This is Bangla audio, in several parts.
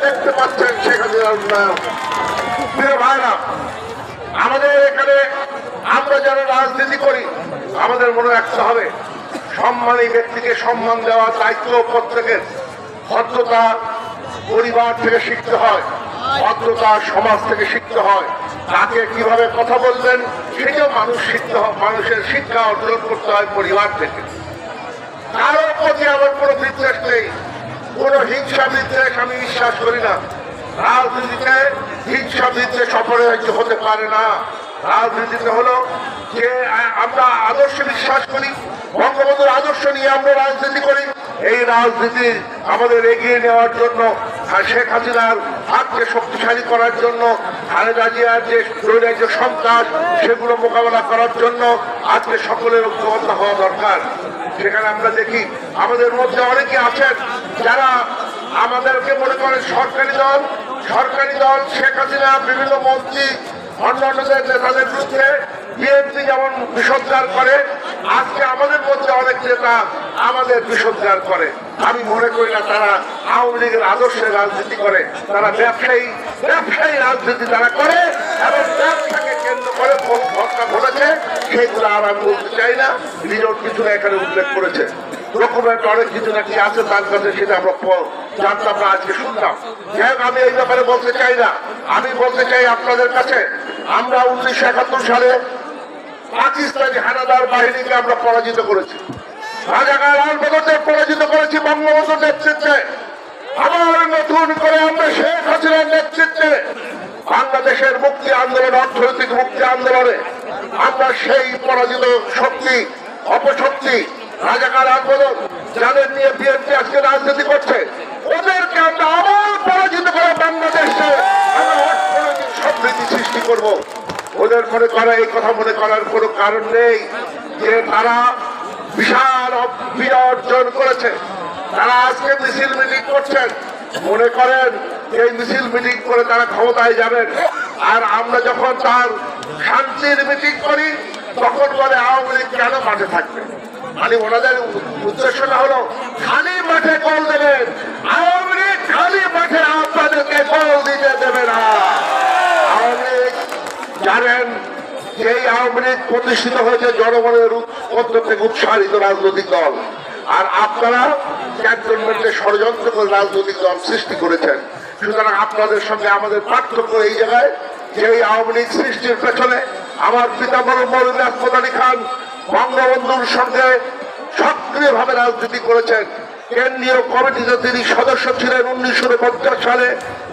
দেখতে পাচ্ছেন শেখ হাসিনার উন্নয়ন। প্রিয় ভাইরা, আমাদের এখানে আমরা যারা রাজনীতি করি আমাদের মনে রাখতে হবে সম্মানী ব্যক্তিকে সম্মান দেওয়ার দায়িত্ব প্রত্যেকের। ভদ্রতা পরিবার থেকে শিখতে হয়, ভদ্রতা সমাজ থেকে শিখতে হয়। তাকে কিভাবে কথা বলবেন সেটাও মানুষ শিখতে হয়, মানুষের শিক্ষা অর্জন করতে হয় পরিবার থেকে। কারোর প্রতি আমার কোনো বিদ্বেষ নেই, কোনো হিংসা বিদ্বেষ আমি বিশ্বাস করি না। রাজনীতিতে হিংসা বিদ্বেষ অপরিহার্য হতে পারে না। রাজনীতিতে হলো যে আমরা আদর্শে বিশ্বাস করি, বঙ্গবন্ধুর আদর্শ নিয়ে আমরা রাজনীতি করি। এই রাজনীতি আমাদের এগিয়ে নেওয়ার জন্য, শেখ হাসিনার হাতকে শক্তিশালী করার জন্য, খালেদা জিয়ার যে নৈরাজ্য সন্ত্রাস সেগুলো মোকাবেলা করার জন্য আজকে সকলের ঐক্যবদ্ধ হওয়া দরকার। সেখানে আমরা দেখি আমাদের মধ্যে অনেকে আছেন যারা আমাদেরকে মনে করেন সরকারি দল শেখ হাসিনা বিভিন্ন মন্ত্রী অন্যান্যদের নেতাদের বিরুদ্ধে বিএনপি যেমন বিষোদ্গার করে, আজকে আমাদের মধ্যে অনেক নেতা আমাদের বিষোদ্গার করে। আমি মনে করি না তারা আওয়ামী লীগের আদর্শে রাজনীতি করে, তারা ব্যবসায়ী রাজনীতি তারা করে এবং ব্যবসাকে কেন্দ্র করে ঘটনা ঘটেছে সেইগুলো আর আমি বলতে চাই না। নিজের কিছু এখানে উল্লেখ করেছে, ডকুমেন্ট অনেক কিছু নাকি আছে তার কাছে, সেটা আমরা জানতাম না, আজকে শুনলাম। যাই হোক, আমি এই ব্যাপারে বলতে চাই না। আমি বলতে চাই আপনাদের কাছে, আমরা 1971 সালে পাকিস্তানি হানাদার বাহিনীকে আমরা পরাজিত করেছি, রাজাকার আলবদরদের পরাজিত করেছি বঙ্গবন্ধুর নেতৃত্বে। আবার নতুন করে আমরা শেখ হাসিনার নেতৃত্বে বাংলাদেশের মুক্তি আন্দোলন, অর্থনৈতিক মুক্তি আন্দোলনে আমরা সেই পরাজিত শক্তি, অপশক্তি রাজাকার আলবদর যাদের নিয়ে বিএনপি আজকে রাজনীতি করছে, ওদেরকে আমরা আবার পরাজিত করে বাংলাদেশে আমরা অর্থনৈতিক সমৃদ্ধি সৃষ্টি করব। ওদের মনে করা, এই কথা মনে করার কোনো কারণ নেই যে তারা বিশাল বিজয় অর্জন করেছে। তারা আজকে মিছিল মিটিং করছেন, মনে করেন এই মিছিল মিটিং করে তারা ক্ষমতায় যাবেন। আর আমরা যখন তার শান্তির মিটিং করি তখন বলে আওয়ামী লীগ কেন মাঠে থাকবে। মানে ওনাদের উদ্দেশ্যটা হলো খালি মাঠে কল দেবেন, আওয়ামী লীগ খালি মাঠে আপনাদেরকে কল দিতে দেবে না। আওয়ামী লীগ জানেন, সেই আওয়ামী লীগ প্রতিষ্ঠিত হয়েছে জনগণের মধ্য থেকে উৎসাহিত রাজনৈতিক দল, আর আপনারা ক্যান্টনমেন্টে ষড়যন্ত্র করে রাজনৈতিক দল সৃষ্টি করেছেন। সুতরাং আপনাদের সঙ্গে আমাদের পার্থক্য এই জায়গায় যে এই আওয়ামী লীগ সৃষ্টির পেছনে আমার পিতামহ মৌলভী আহমদ আলী খান বঙ্গবন্ধুর সঙ্গে সক্রিয়ভাবে রাজনীতি করেছেন। কেন্দ্রীয় কমিটিতে তিনি সদস্য ছিলেন 1949 সালে,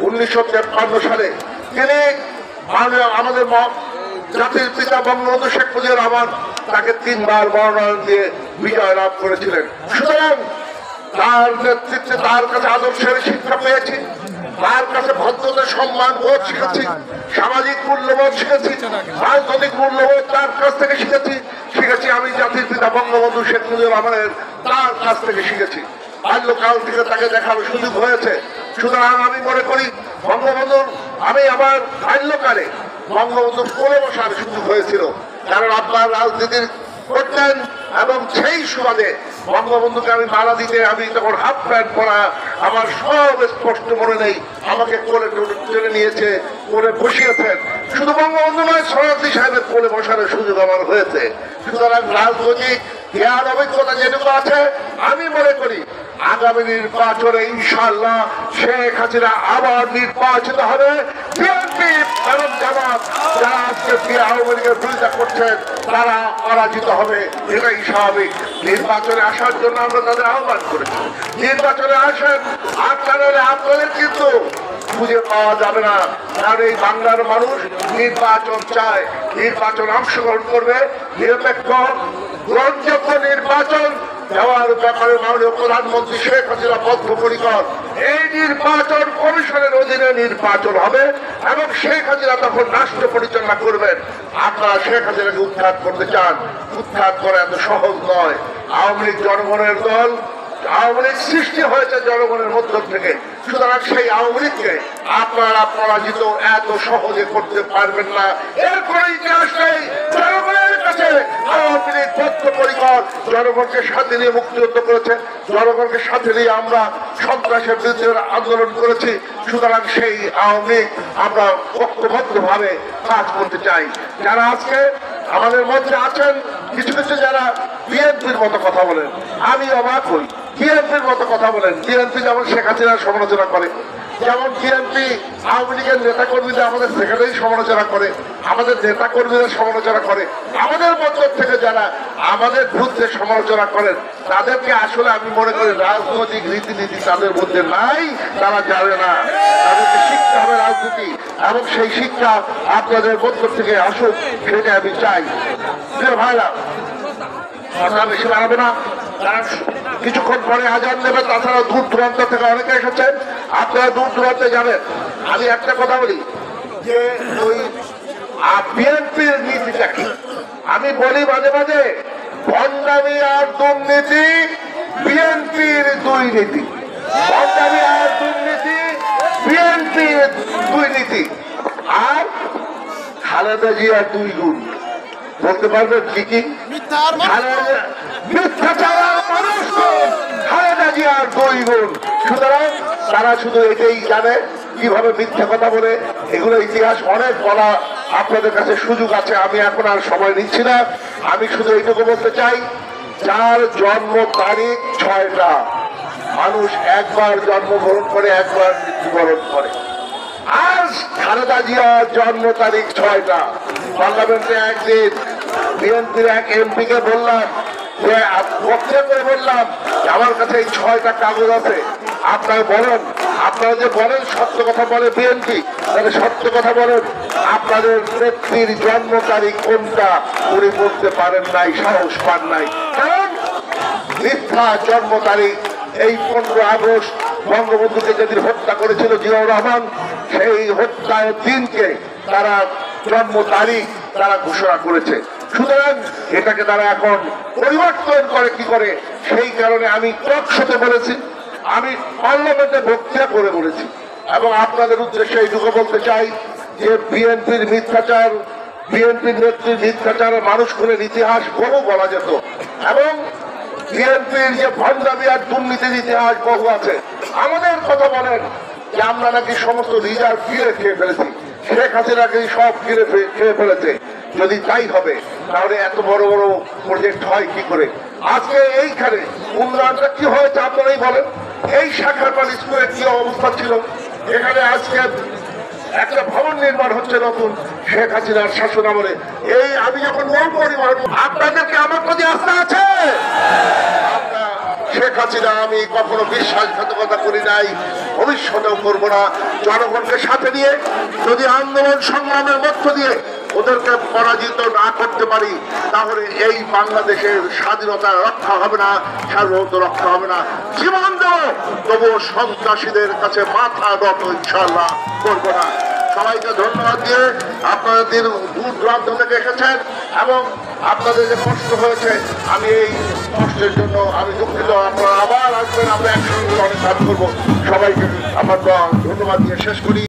1953 সালে। তিনি আমাদের জাতির পিতা বঙ্গবন্ধু শেখ মুজিবুর রহমান তাকে 3 বার মনোনয়ন দিয়ে বিজয় লাভ করেছিলেন। সুতরাং তার নেতৃত্বে তার কাছে আদর্শের শিক্ষা পেয়েছি, তার কাছে ভদ্রতা সম্মান বোধ শিখেছি, সামাজিক মূল্যবোধ শিখেছি, রাজনৈতিক মূল্যবোধ তার কাছ থেকে শিখেছি। আমি জাতির পিতা বঙ্গবন্ধু শেখ মুজিবুর রহমানের তার কাছ থেকে শিখেছি। বাল্যকাল থেকে তাকে দেখার সুযোগ হয়েছে। সুতরাং আমি মনে করি বঙ্গবন্ধুর, আমি আমার বাল্যকালে বঙ্গবন্ধুর কোলে বসার সুযোগ হয়েছিল, কারণ আপনার রাজনীতির করতেন এবং সেই সুবাদে বঙ্গবন্ধুকে আমি মালা দিতে, আমি তখন হাফ প্যান্ট পরা, আমার সব স্পষ্ট মনে নেই। আমাকে কোলে টেনে নিয়েছে, কোলে বসিয়েছেন। শুধু বঙ্গবন্ধু নয়, সরাসরি সাহেবের কোলে বসার সুযোগ আমার হয়েছে। সুতরাং রাজনৈতিক জ্ঞান অভিজ্ঞতা যেটুকু আছে, আমি মনে করি আগামী নির্বাচনে ইনশাআল্লাহ শেখ হাসিনা আবার নির্বাচিত হবে। বিএনপি এবং জামাত যারা আজকে আওয়ামী লীগের বিরোধিতা করছেন তারা পরাজিত হবে, এটাই স্বাভাবিক। নির্বাচনে আসার জন্য আমরা তাদের আহ্বান করেছি, নির্বাচনে আসেন। আপনাদের কিন্তু খুঁজে পাওয়া যাবে না, কারণ এই বাংলার মানুষ নির্বাচন চায়, নির্বাচন অংশগ্রহণ করবে, নিরপেক্ষ গ্রহণযোগ্য নির্বাচন দেওয়ার ব্যাপারে মাননীয় প্রধানমন্ত্রী শেখ হাসিনা বদ্ধপরিকর। এই নির্বাচন কমিশনের অধীনে নির্বাচন হবে এবং শেখ হাসিনা তখন রাষ্ট্র পরিচালনা করবেন। আপনারা শেখ হাসিনাকে উদ্ধার করতে চান, উদ্ধার করা এত সহজ নয়। আওয়ামী লীগ জনগণের দল, আওয়ামী লীগ সৃষ্টি হয়েছে জনগণের মধ্য থেকে। সুতরাং সেই আওয়ামী লীগকে আপনারা পরাজিত এত সহজে করতে পারবেন না, এর কোনো ইতিহাস নেই। জনগণের কাছে আওয়ামী লীগ বদ্ধপরিকর জনগণকে সাথে নিয়ে মুক্তিযুদ্ধ করেছে, জনগণকে সাথে নিয়ে আমরা সন্ত্রাসের বিরুদ্ধে আন্দোলন করেছি। সুতরাং সেই আওয়ামী লীগ আমরা ঐক্যবদ্ধভাবে কাজ করতে চাই। যারা আজকে আমাদের মধ্যে আছেন কিছু কিছু যারা বিএনপির মতো কথা বলেন, আমি অবাক হই। বিএনপির মতো কথা বলেন, বিএনপি যেমন শেখ হাসিনার সমালোচনা করে, যেমন বিএনপি আওয়ামী লীগের নেতা কর্মীদের আমাদের সেখানেই সমালোচনা করে, আমাদের নেতা কর্মীদের সমালোচনা করে, আমাদের মধ্য থেকে যারা আমাদের বিরুদ্ধে সমালোচনা করেন তাদেরকে আসলে আমি মনে করি রাজনৈতিক রীতিনীতি তাদের মধ্যে নাই, তারা জানে না। তাদেরকে শিখতে হবে রাজনীতি, এবং সেই শিক্ষা আপনাদের মধ্য থেকে আসুক সেটা আমি চাই। প্রিয় ভাইরা, কথা বেশি বাড়াবে না, কারণ কিছুক্ষণ পরে আজান দেবে। তাছাড়া দূর দূরান্ত থেকে অনেকে এসেছেন, আপনারা দূর দূরান্তে যাবেন। আমি একটা কথা বলি যে ওই বিএনপির নীতিটা কি, আমি বলি মাঝে মাঝে ভণ্ডামি আর দুর্নীতি বিএনপির দুই নীতি, ভণ্ডামি আর দুর্নীতি বিএনপির দুই নীতি, আর খালেদা জিয়ার দুই গুণ। বলতে পারবেন কি কি? মিথ্যাচার মানুষ খালেদা জিয়ার দুই গুণ। সুতরাং তারা শুধু এটাই জানে কিভাবে মিথ্যা কথা বলে। এগুলো ইতিহাস অনেক বলা আপনাদের কাছে সুযোগ আছে, আমি এখন আর সময় নিচ্ছি না। আমি শুধু এইটুকু বলতে চাই, যার জন্ম তারিখ 6টা, মানুষ একবার জন্মগ্রহণ করে একবার মৃত্যুবরণ করে। আজ খালেদা জিয়ার জন্ম তারিখ 6টা। পার্লামেন্টে একদিন বিএনপির এক এমপিকে বললাম যে পক্ষে করে বললাম আমার কাছে এই 6টা কাগজ আছে, আপনারা বলেন, আপনারা যে বলেন সত্য কথা বলে বিএনপি, তাহলে সত্য কথা বলেন আপনাদের নেত্রীর জন্ম তারিখ কোনটা? উনি বলতে পারেন নাই, সাহস পান নাই। কারণ মিথ্যা জন্ম তারিখ। এই 15 আগস্ট বঙ্গবন্ধুকে যেদিন হত্যা করেছিল জিয়াউর রহমান, সেই হত্যার দিনকে তারা জন্ম তারিখ তারা ঘোষণা করেছে। সুতরাং এটাকে তারা এখন পরিবর্তন করে কি করে, সেই কারণে আমি টকশোতে বলেছি, আমি পার্লামেন্টে বক্তৃতা করে বলেছি, এবং আপনাদের উদ্দেশ্যে এইটুকু বলতে চাই যে বিএনপির মিথ্যাচার, বিএনপির নেত্রীর মিথ্যাচার মানুষ খুনের ইতিহাস বহু বলা যেত, এবং বিএনপির যে ভণ্ডামি আর দুর্নীতির ইতিহাস বহু আছে। আমাদের কথা বলেন যে আমরা নাকি সমস্ত রিজার্ভ ফিরে খেয়ে ফেলেছি, শেখ হাসিনাকে সব ফিরে খেয়ে ফেলেছে। যদি তাই হবে তাহলে এত বড় বড় প্রজেক্ট হয় কি করে? আজকে এইখানে উন্নয়নটা কি হয়েছে আপনারাই বলেন। এই শাখারপাল স্কুলে কি অবস্থা ছিল, এখানে আজকে একটা ভবন নির্মাণ হচ্ছে নতুন শেখ হাসিনার শাসন আমলে। এই আমি যখন মন পরিবার, আপনাদেরকে আমার প্রতি আস্থা আছে? শেখ হাসিনা আমি কখনো বিশ্বাসঘাতকতা করি নাই, ভবিষ্যতেও করবো না। জনগণকে সাথে নিয়ে যদি আন্দোলন সংগ্রামের মধ্য দিয়ে ওদেরকে পরাজিত না করতে পারি, তাহলে এই বাংলাদেশের স্বাধীনতা রক্ষা হবে না, সার্বভৌমত্ব রক্ষা হবে না। জীবন দেব, তবুও সন্ত্রাসীদের কাছে মাথা নত ইনশাআল্লাহ করবো না। সবাইকে ধন্যবাদ দিয়ে, আপনারা দিন দূর দূরান্ত থেকে এসেছেন এবং আপনাদের যে কষ্ট হয়েছে, আমি এই কষ্টের জন্য আমি দুঃখিত। আপনারা আবার আসবেন, আমরা একসঙ্গে অনেক কাজ করবো। সবাইকে আমার ধন্যবাদ দিয়ে শেষ করি।